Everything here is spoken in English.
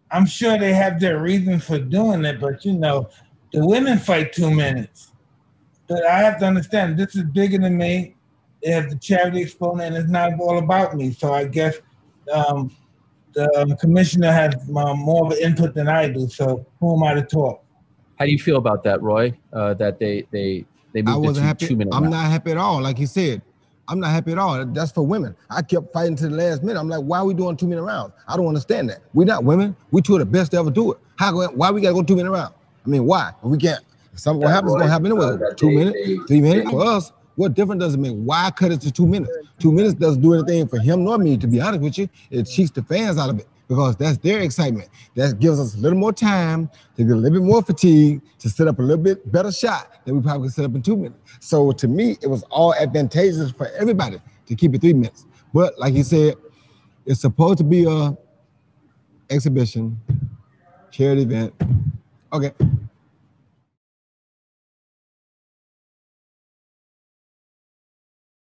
I'm sure they have their reasons for doing it, but you know, the women fight 2 minutes. But I have to understand this is bigger than me. They have the charity exponent, and it's not all about me. So I guess um, the commissioner has more of an input than I do. So who am I to talk? How do you feel about that, Roy? That they I moved it wasn't to happy. 2 minute I'm rounds. not happy at all. Like he said, I'm not happy at all. That's for women. I kept fighting to the last minute. I'm like, why are we doing 2 minute rounds? I don't understand that. We're not women. We two are the best to ever do it. Why we gotta go 2 minute round? I mean, why? We can't. If something what happens is gonna happen anyway. 2 minutes, 3 minutes. For us, what difference does it make? Why cut it to 2 minutes? 2 minutes doesn't do anything for him nor me, to be honest with you. It cheats the fans out of it because that's their excitement. That gives us a little more time to get a little bit more fatigue to set up a little bit better shot than we probably could set up in 2 minutes. So to me, it was all advantageous for everybody to keep it 3 minutes. But like he said, it's supposed to be a exhibition, charity event. Okay,